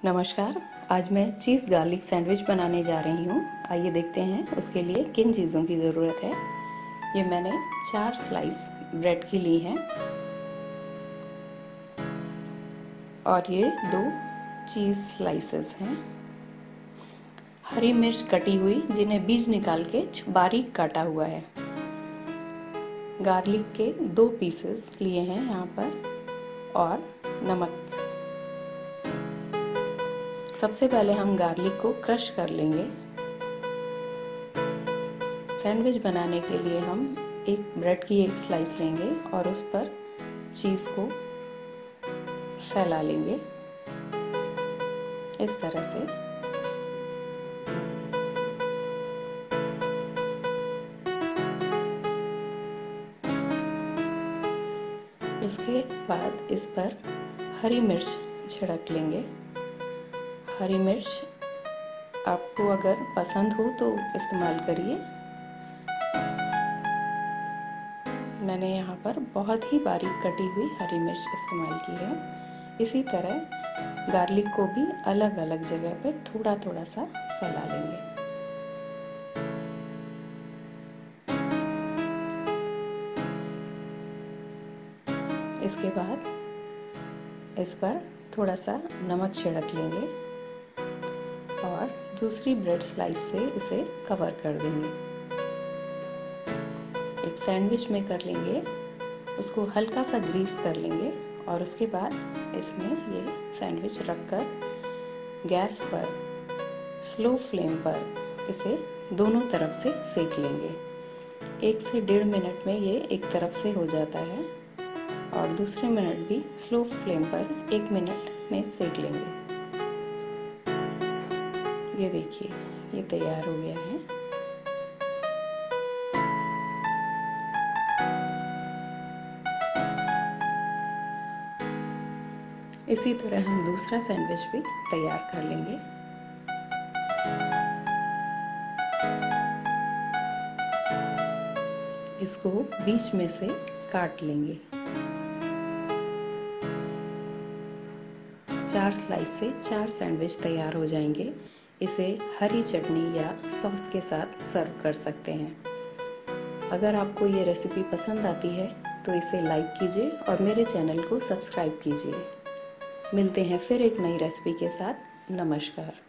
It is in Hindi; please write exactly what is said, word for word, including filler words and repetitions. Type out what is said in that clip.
नमस्कार। आज मैं चीज़ गार्लिक सैंडविच बनाने जा रही हूँ। आइए देखते हैं उसके लिए किन चीज़ों की ज़रूरत है। ये मैंने चार स्लाइस ब्रेड की ली हैं और ये दो चीज़ स्लाइसेस हैं। हरी मिर्च कटी हुई जिन्हें बीज निकाल के बारीक काटा हुआ है। गार्लिक के दो पीसेस लिए हैं यहाँ पर और नमक। सबसे पहले हम गार्लिक को क्रश कर लेंगे। सैंडविच बनाने के लिए हम एक ब्रेड की एक स्लाइस लेंगे और उस पर चीज़ को फैला लेंगे इस तरह से। उसके बाद इस पर हरी मिर्च छिड़क लेंगे। हरी मिर्च आपको अगर पसंद हो तो इस्तेमाल करिए। मैंने यहाँ पर बहुत ही बारीक कटी हुई हरी मिर्च इस्तेमाल की है। इसी तरह गार्लिक को भी अलग अलग जगह पर थोड़ा थोड़ा सा फैला लेंगे। इसके बाद इस पर थोड़ा सा नमक छिड़क लेंगे और दूसरी ब्रेड स्लाइस से इसे कवर कर देंगे। एक सैंडविच में कर लेंगे, उसको हल्का सा ग्रीस कर लेंगे और उसके बाद इसमें ये सैंडविच रखकर गैस पर स्लो फ्लेम पर इसे दोनों तरफ से सेक लेंगे। एक से डेढ़ मिनट में ये एक तरफ से हो जाता है और दूसरे मिनट भी स्लो फ्लेम पर एक मिनट में सेक लेंगे। ये देखिए, ये तैयार हो गया है। इसी तरह हम दूसरा सैंडविच भी तैयार कर लेंगे। इसको बीच में से काट लेंगे। चार स्लाइस से चार सैंडविच तैयार हो जाएंगे। इसे हरी चटनी या सॉस के साथ सर्व कर सकते हैं। अगर आपको ये रेसिपी पसंद आती है तो इसे लाइक कीजिए और मेरे चैनल को सब्सक्राइब कीजिए। मिलते हैं फिर एक नई रेसिपी के साथ। नमस्कार।